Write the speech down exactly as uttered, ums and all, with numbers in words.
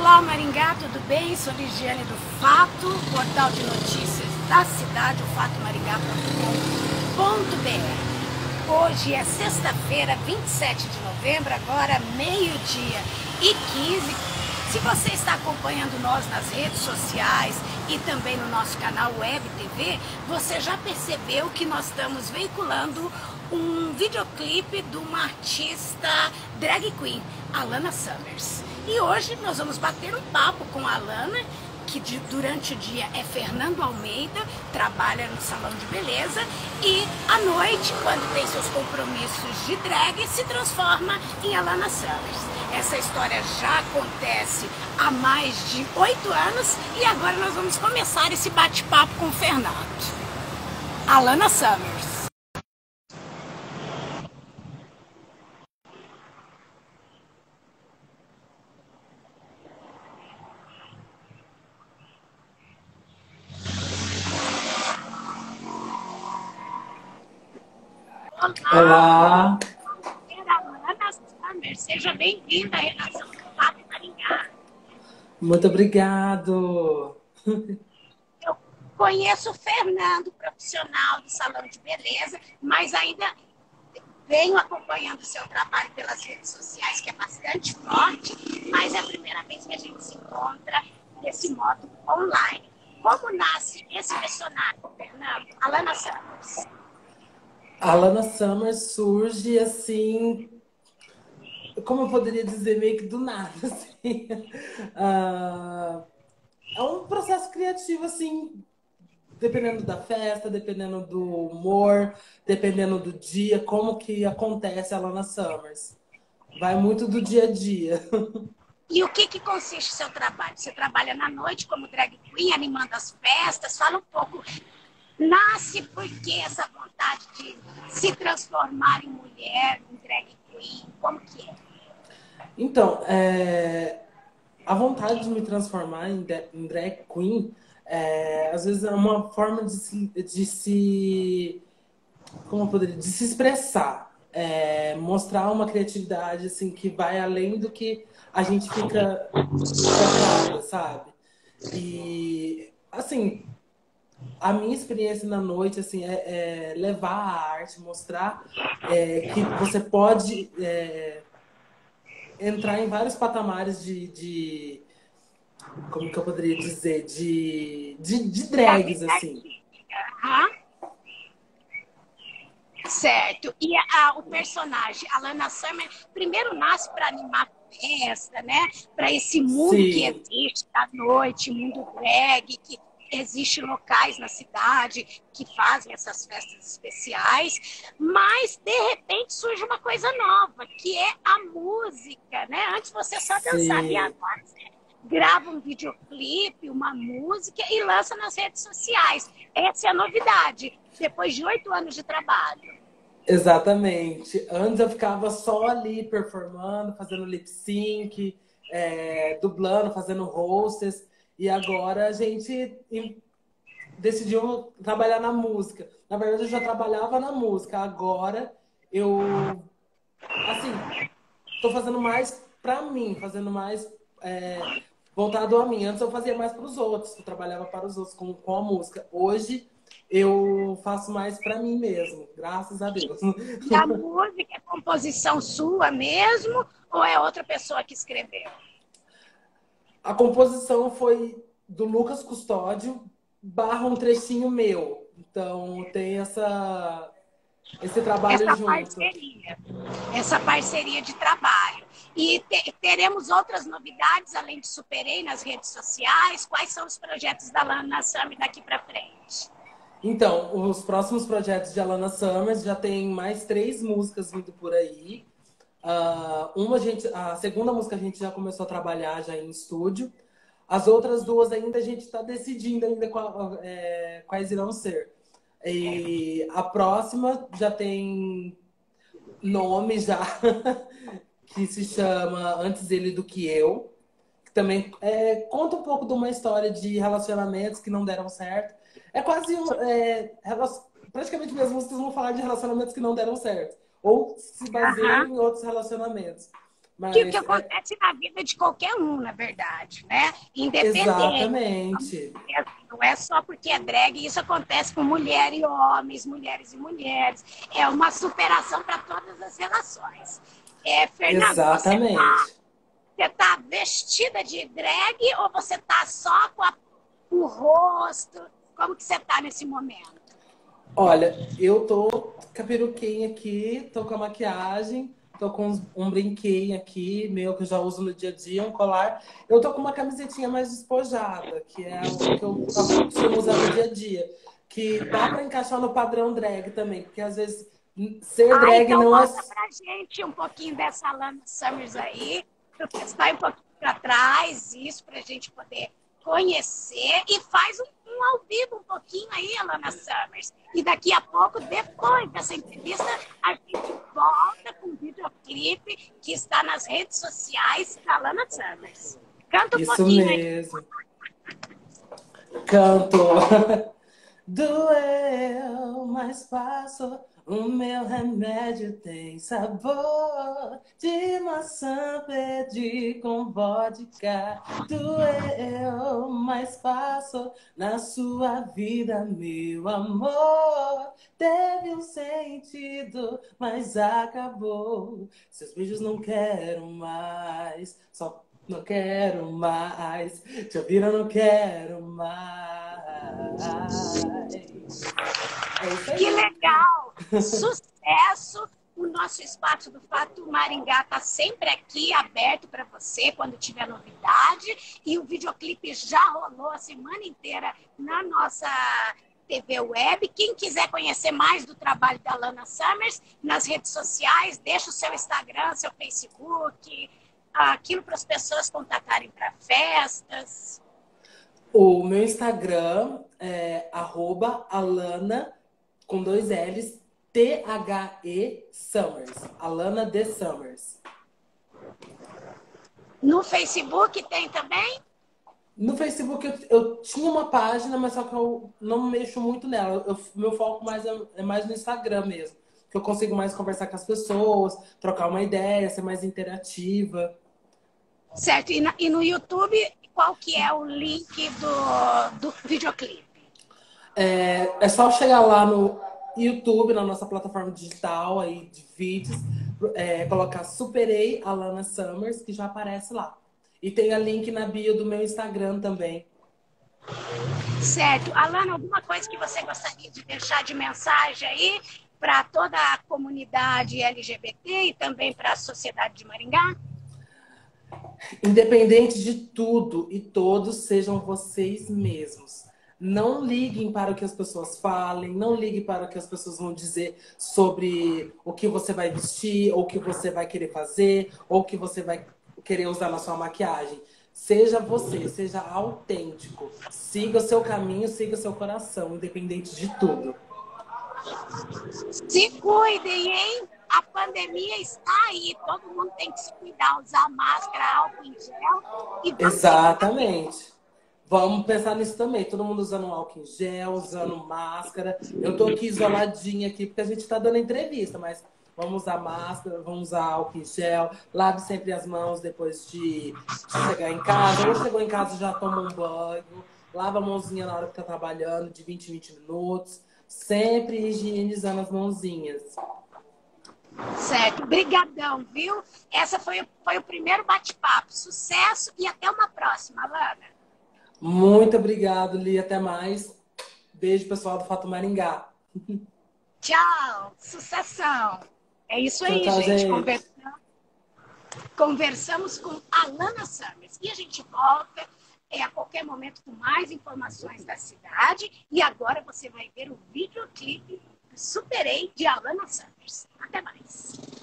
Olá Maringá, tudo bem? Sou Ligiane do Fato, portal de notícias da cidade, o fato maringá ponto com ponto br. Hoje é sexta-feira, vinte e sete de novembro, agora meio-dia e quinze. Se você está acompanhando nós nas redes sociais e também no nosso canal Web T V, você já percebeu que nós estamos veiculando um videoclipe de uma artista drag queen, Alana Summers. E hoje nós vamos bater um papo com a Alana, que de, durante o dia é Fernando Almeida, trabalha no salão de beleza, e à noite, quando tem seus compromissos de drag, se transforma em Alana Summers. Essa história já acontece há mais de oito anos e agora nós vamos começar esse bate-papo com o Fernando. Alana Summers. Olá! Alana Summers, seja bem-vinda à redação do Fato Maringá. Muito obrigado! Eu conheço o Fernando, profissional do salão de beleza, mas ainda venho acompanhando o seu trabalho pelas redes sociais, que é bastante forte, mas é a primeira vez que a gente se encontra desse modo online. Como nasce esse personagem, Fernando? Alana Summers. A Alana Summers surge assim, como eu poderia dizer, meio que do nada. Assim. Ah, é um processo criativo, assim, dependendo da festa, dependendo do humor, dependendo do dia, como que acontece a Alana Summers. Vai muito do dia a dia. E o que, que consiste o seu trabalho? Você trabalha na noite como drag queen, animando as festas? Fala um pouco. Nasce por que essa vontade de se transformar em mulher, em drag queen? Como que é? Então, é, a vontade de me transformar em, de, em drag queen, é, às vezes é uma forma de se, de se como eu poderia, de se expressar, é, mostrar uma criatividade assim que vai além do que a gente fica chocada, sabe? E assim, a minha experiência na noite assim é, é levar a arte, mostrar é, que você pode é, entrar em vários patamares de, de como que eu poderia dizer, de, de, de drags, assim. Aham. Certo. E a, o personagem, Alana Summers, primeiro nasce para animar festa, né? Para esse mundo Sim. que existe da noite, mundo drag, que existe locais na cidade que fazem essas festas especiais, mas de repente surge uma coisa nova, que é a música, né? Antes você só dançava e agora você grava um videoclipe, uma música e lança nas redes sociais. Essa é a novidade, depois de oito anos de trabalho. Exatamente. Antes eu ficava só ali performando, fazendo lip sync, é, dublando, fazendo hostess. E agora a gente decidiu trabalhar na música. Na verdade, eu já trabalhava na música. Agora eu, assim, tô fazendo mais pra mim, fazendo mais é, voltado a mim. Antes eu fazia mais para os outros, eu trabalhava para os outros com, com a música. Hoje eu faço mais pra mim mesmo, graças a Deus. E a música é composição sua mesmo ou é outra pessoa que escreveu? A composição foi do Lucas Custódio barra um trechinho meu. Então tem essa, esse trabalho Essa junto. parceria, essa parceria de trabalho. E te, teremos outras novidades além de Superei nas redes sociais? Quais são os projetos da Alana Summers daqui para frente? Então, os próximos projetos de Alana Summers já tem mais três músicas vindo por aí. Uh, uma a, gente, a segunda música a gente já começou a trabalhar já em estúdio. As outras duas ainda a gente está decidindo ainda qual, é, quais irão ser. E a próxima já tem nome já, que se chama Antes Ele do Que Eu. Que também é, conta um pouco de uma história de relacionamentos que não deram certo. É quase um, é, praticamente minhas músicas vão falar de relacionamentos que não deram certo. Ou se baseiam Aham. em outros relacionamentos. Que o que Mas é, acontece na vida de qualquer um, na verdade, né? Independente. exatamente. Não é só porque é drag, isso acontece com mulher e homens, mulheres e mulheres. É uma superação para todas as relações. É, Fernando, você tá, Exatamente. você tá vestida de drag ou você tá só com a, o rosto? Como que você tá nesse momento? Olha, eu tô com a peruquinha aqui, tô com a maquiagem, tô com uns- um brinquinho aqui, meu, que eu já uso no dia a dia, um colar. Eu tô com uma camisetinha mais despojada, que é o que eu costumo usar no dia a dia. Que dá pra encaixar no padrão drag também, porque às vezes ser Ah, drag então não é. mostra pra gente um pouquinho dessa Lana Summers aí. Vai um pouquinho para trás, isso, pra gente poder conhecer. E faz um, um ao vivo um pouquinho aí, Alana Summers. E daqui a pouco, depois dessa entrevista, a gente volta com o videoclipe que está nas redes sociais da Alana Summers. Canta um Isso pouquinho aí. mesmo. Canto. Doeu, mas passou. O meu remédio tem sabor de maçã, perdi com vodka. Doeu, mas passou. Na sua vida, meu amor, teve um sentido, mas acabou. Seus beijos não quero mais, só não quero mais. Te ouvir, eu não quero mais. É isso Que aí. legal! Sucesso! O nosso espaço do Fato Maringá está sempre aqui aberto para você quando tiver novidade. E o videoclipe já rolou a semana inteira na nossa T V Web. Quem quiser conhecer mais do trabalho da Lana Summers, nas redes sociais, deixa o seu Instagram, seu Facebook, aquilo para as pessoas contatarem para festas. O meu Instagram é arroba Alana, com dois L's, T H E Summers. Alana de Summers. No Facebook tem também? No Facebook eu, eu tinha uma página, mas só que eu não mexo muito nela. Eu, meu foco mais é, é mais no Instagram mesmo. Que eu consigo mais conversar com as pessoas, trocar uma ideia, ser mais interativa. Certo. E, na, e no YouTube, qual que é o link do, do videoclipe? É, é só chegar lá no YouTube, na nossa plataforma digital aí de vídeos, é, colocar Superei Alana Summers, que já aparece lá. E tem a link na bio do meu Instagram também. Certo. Alana, alguma coisa que você gostaria de deixar de mensagem aí para toda a comunidade L G B T e também para a sociedade de Maringá? Independente de tudo e todos, sejam vocês mesmos. Não liguem para o que as pessoas falem, não liguem para o que as pessoas vão dizer sobre o que você vai vestir, ou o que você vai querer fazer, ou o que você vai querer usar na sua maquiagem. Seja você, seja autêntico. Siga o seu caminho, siga o seu coração, independente de tudo. Se cuidem, hein? A pandemia está aí. Todo mundo tem que se cuidar, usar máscara, álcool em gel e vamos se cuidar. Exatamente. Vamos pensar nisso também. Todo mundo usando álcool em gel, usando máscara. Eu tô aqui isoladinha aqui porque a gente tá dando entrevista, mas vamos usar máscara, vamos usar álcool em gel. Lave sempre as mãos depois de, de chegar em casa. Ou chegou em casa já toma um banho. Lava a mãozinha na hora que tá trabalhando, de vinte em vinte minutos. Sempre higienizando as mãozinhas. Certo. Brigadão, viu? Essa foi, foi o primeiro bate-papo. Sucesso e até uma próxima, Alana. Muito obrigado, Li. Até mais. Beijo, pessoal do Fato Maringá. Tchau. Sucessão. É isso Tchau, aí, tchau, gente. gente. Conversamos, conversamos com a Alana Summers. E a gente volta é, a qualquer momento com mais informações da cidade. E agora você vai ver o videoclipe Superei de Alana Summers. Até mais.